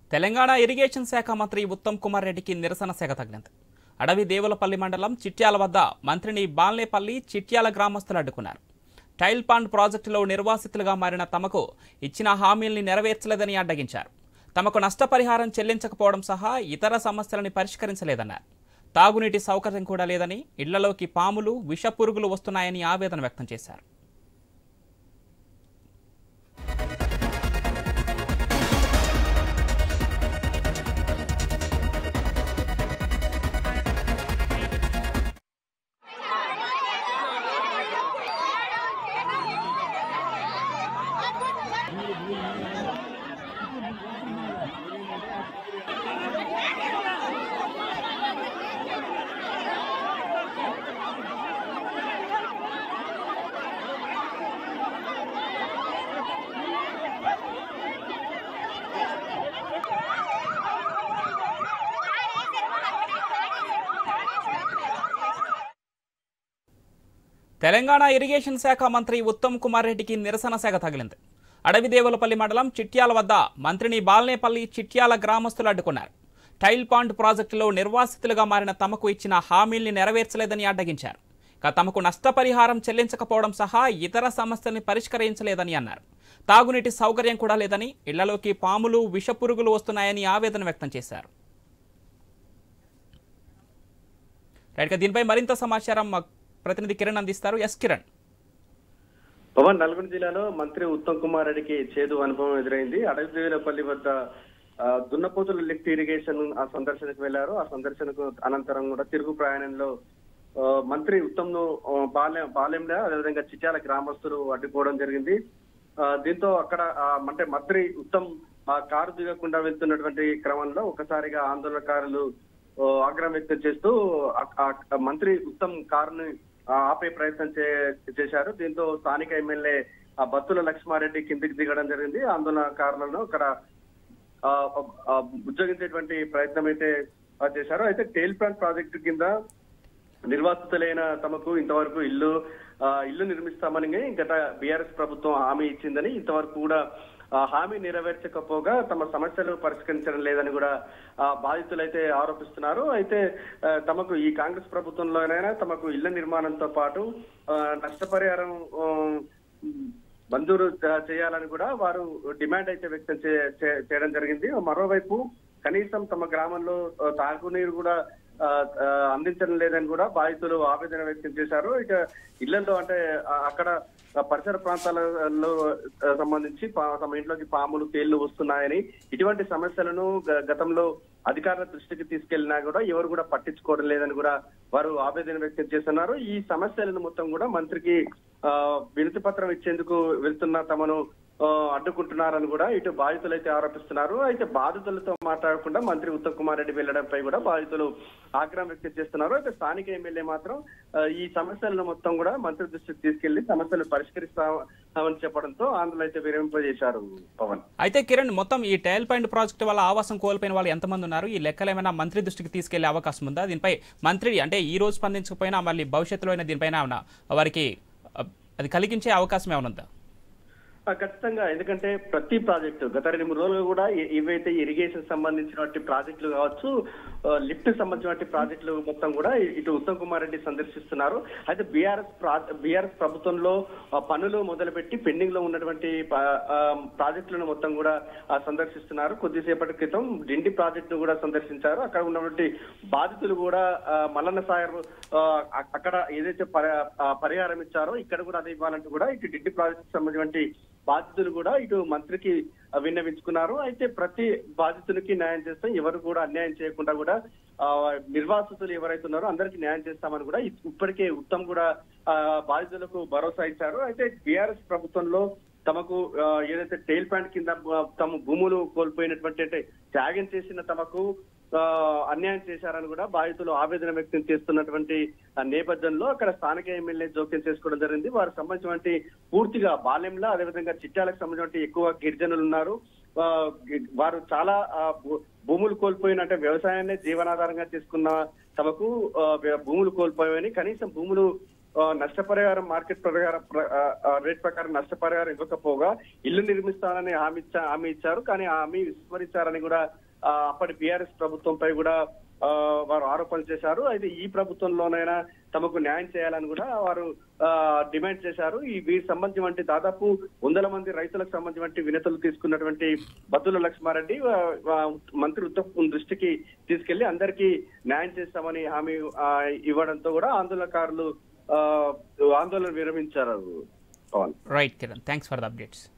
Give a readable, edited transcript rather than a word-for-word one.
Telangana irrigation శాఖ మంత్రి ఉత్తమ్ కుమార్ రెడ్డికి నిరసన సెగ తగిలింది. అడవి దేవులపల్లి మండలం చిట్యాల వద్ద మంత్రిని బాల్నేపల్లి చిట్యాల గ్రామస్తులు అడ్డుకున్నారు. టైల్ పాండ్ ప్రాజెక్టులో నిర్వాసితులుగా మారిన తమకు ఇచ్చిన హామీల్ని నెరవేర్చలేదని అడ్డగించారు. తమకు నష్టపరిహారం చెల్లించకపోవడం సహా ఇతర సమస్యలను పరిష్కరించలేదన్నారు. తాగునీటి సౌకర్యం కూడా లేదని, ఇళ్లలోకి పాములు, విషపురుగులు వస్తున్నాయని ఆవేదన వ్యక్తం చేశారు. తెలంగాణ ఇరిగేషన్ శాఖ మంత్రి ఉత్తమ్ కుమార్ రెడ్డికి నిరసన సెగ తగిలింది. అడవి దేవులపల్లి మండలం చిట్యాల వద్ద మంత్రిని బాల్నేపల్లి చిట్యాల గ్రామస్తులు అడ్డుకున్నారు. టైల్ పాండ్ ప్రాజెక్టులో నిర్వాసితులుగా మారిన తమకు ఇచ్చిన హామీల్ని నెరవేర్చలేదని అడ్డగించారు. తమకు నష్టపరిహారం చెల్లించకపోవడం సహా ఇతర సమస్యల్ని పరిష్కరించలేదని అన్నారు. తాగునీటి సౌకర్యం కూడా లేదని, ఇళ్లలోకి పాములు, విషపురుగులు వస్తున్నాయని ఆవేదన వ్యక్తం చేశారు. దీనిపై మరింత సమాచారం ప్రతినిధి కిరణ్ అందిస్తారు. ఎస్ కిరణ్. పవన్, నల్గొండ జిల్లాలో మంత్రి ఉత్తమ్ కుమార్ రెడ్డికి చేదు అనుభవం ఎదురైంది. అడవిదేవులపల్లి వద్ద దున్నపోతుల లిఫ్ట్ ఇరిగేషన్ ఆ సందర్శనకు వెళ్లారు. ఆ సందర్శనకు అనంతరం కూడా తిరుగు ప్రయాణంలో మంత్రి ఉత్తమ్ ను బాలెంలో అదేవిధంగా చిట్యాల గ్రామస్తులు అడ్డుకోవడం జరిగింది. దీంతో అక్కడ అంటే మంత్రి ఉత్తమ్ కారు దిగకుండా వెళ్తున్నటువంటి క్రమంలో ఒకసారిగా ఆందోళనకారులు ఆగ్రహం వ్యక్తం చేస్తూ మంత్రి ఉత్తమ్ కారుని ఆపే ప్రయత్నం చేశారు. దీంతో స్థానిక ఎమ్మెల్యే బత్తుల లక్ష్మారెడ్డి కిందికి దిగడం జరిగింది. ఆందోళనకారులను అక్కడ ఉద్యోగించేటువంటి ప్రయత్నం అయితే చేశారు. అయితే టైల్ ప్లాంట్ ప్రాజెక్టు కింద నిర్వాసితులైన తమకు ఇంతవరకు ఇల్లు నిర్మిస్తామని గత బీఆర్ఎస్ ప్రభుత్వం హామీ ఇచ్చిందని, ఇంతవరకు కూడా హామీ నెరవేర్చకపోగా తమ సమస్యలు పరిష్కరించడం లేదని కూడా బాధితులైతే ఆరోపిస్తున్నారు. అయితే తమకు ఈ కాంగ్రెస్ ప్రభుత్వంలోనైనా తమకు ఇళ్ల నిర్మాణంతో పాటు నష్టపరిహారం మంజూరు చేయాలని కూడా వారు డిమాండ్ అయితే వ్యక్తం చేయడం జరిగింది. మరోవైపు కనీసం తమ గ్రామంలో తాగునీరు కూడా అందించడం లేదని కూడా బాధితులు ఆవేదన వ్యక్తం చేశారు. ఇక ఇళ్లలో అంటే అక్కడ పరిసర ప్రాంతాలలో సంబంధించి తమ ఇంట్లోకి పాములు, తేళ్లు వస్తున్నాయని, ఇటువంటి సమస్యలను గతంలో అధికారుల దృష్టికి తీసుకెళ్లినా కూడా ఎవరు కూడా పట్టించుకోవడం లేదని కూడా వారు ఆవేదన వ్యక్తం చేస్తున్నారు. ఈ సమస్యలను మొత్తం కూడా మంత్రికి వినతి పత్రం ఇచ్చేందుకు వెళ్తున్న తమను అడ్డుకుంటున్నారని కూడా ఇటు బాధితులు అయితే ఆరోపిస్తున్నారు. అయితే బాధితులతో మాట్లాడకుండా మంత్రి ఉత్తమ్ కుమార్ రెడ్డి వెళ్లడంపై కూడా బాధితులు ఆగ్రహం వ్యక్తం చేస్తున్నారు. అయితే స్థానిక ఎమ్మెల్యే మాత్రం ఈ సమస్యలను మొత్తం కూడా మంత్రి దృష్టికి తీసుకెళ్లి సమస్యలు పరిష్కరిస్తామని చెప్పడంతో ఆందోళన అయితే విరమింపజేశారు. పవన్, అయితే కిరణ్, మొత్తం ఈ టైల్ పాండ్ ప్రాజెక్టు వల్ల ఆవాసం కోల్పోయిన వాళ్ళు ఎంతమంది ఉన్నారు? ఈ లెక్కలు ఏమైనా మంత్రి దృష్టికి తీసుకెళ్లే అవకాశం ఉందా? దీనిపై మంత్రి అంటే ఈ రోజు స్పందించకపోయినా మళ్ళీ భవిష్యత్తులో అయినా దీనిపైన వారికి అది కలిగించే అవకాశం ఏమైనా ఉందా? ఖచ్చితంగా. ఎందుకంటే ప్రతి ప్రాజెక్టు గత 2-3 రోజులుగా కూడా ఏవైతే ఇరిగేషన్ సంబంధించినటువంటి ప్రాజెక్టులు కావచ్చు, లిఫ్ట్ సంబంధించిన ప్రాజెక్టులు మొత్తం కూడా ఇటు ఉత్తమ్ కుమార్ రెడ్డి సందర్శిస్తున్నారు. అయితే బీఆర్ఎస్ ప్రభుత్వంలో పనులు మొదలుపెట్టి పెండింగ్ లో ఉన్నటువంటి ప్రాజెక్టులను మొత్తం కూడా సందర్శిస్తున్నారు. కొద్దిసేపటి క్రితం డిండి ప్రాజెక్టును కూడా సందర్శించారు. అక్కడ ఉన్నటువంటి బాధితులు కూడా మల్లన్న సాగర్ అక్కడ ఏదైతే పరిహారం ఇచ్చారో ఇక్కడ కూడా అదే ఇవ్వాలంటూ కూడా ఇటు డిండి ప్రాజెక్టు సంబంధించిన బాధితులు కూడా ఇటు మంత్రికి విన్నవించుకున్నారు. అయితే ప్రతి బాధితునికి న్యాయం చేస్తాం, ఎవరు కూడా అన్యాయం చేయకుండా కూడా నిర్వాసితులు ఎవరైతే ఉన్నారో అందరికీ న్యాయం చేస్తామని కూడా ఇప్పటికే ఉత్తమ్ కూడా బాధితులకు భరోసా ఇచ్చారు. అయితే బీఆర్ఎస్ ప్రభుత్వంలో తమకు ఏదైతే టైల్ ప్లాంట్ కింద తమ భూములు కోల్పోయినటువంటి అంటే త్యాగం చేసిన తమకు అన్యాయం చేశారని కూడా బాధితులు ఆవేదన వ్యక్తం చేస్తున్నటువంటి నేపథ్యంలో అక్కడ స్థానిక ఎమ్మెల్యే జోక్యం చేసుకోవడం జరిగింది. వారికి సంబంధించినటువంటి పూర్తిగా బాలెంలో అదేవిధంగా చిట్యాలకు సంబంధించిన ఎక్కువ గిరిజనులు ఉన్నారు. వారు చాలా భూములు కోల్పోయిన అంటే వ్యవసాయాన్ని జీవనాధారంగా తీసుకున్న తమకు భూములు కోల్పోయాయని, కనీసం భూములు నష్టపరిహారం మార్కెట్ ప్రకారం రేట్ ప్రకారం నష్టపరిహారం ఇవ్వకపోగా ఇల్లు నిర్మిస్తానని హామీ ఇచ్చారు. కానీ ఆ హామీ విస్మరించారని కూడా అప్పటి బీఆర్ఎస్ ప్రభుత్వంపై కూడా వారు ఆరోపణలు చేశారు. అయితే ఈ ప్రభుత్వంలోనైనా తమకు న్యాయం చేయాలని కూడా వారు డిమాండ్ చేశారు. వీరికి సంబంధించి దాదాపు 100 మంది రైతులకు సంబంధించిన వినతులు తీసుకున్నటువంటి బత్తుల లక్ష్మారెడ్డి మంత్రి ఉత్తమ్ దృష్టికి తీసుకెళ్లి అందరికీ న్యాయం చేస్తామని హామీ ఇవ్వడంతో కూడా ఆందోళనకారులు ఆందోళన విరమించారు. Right Kiran, thanks for the updates.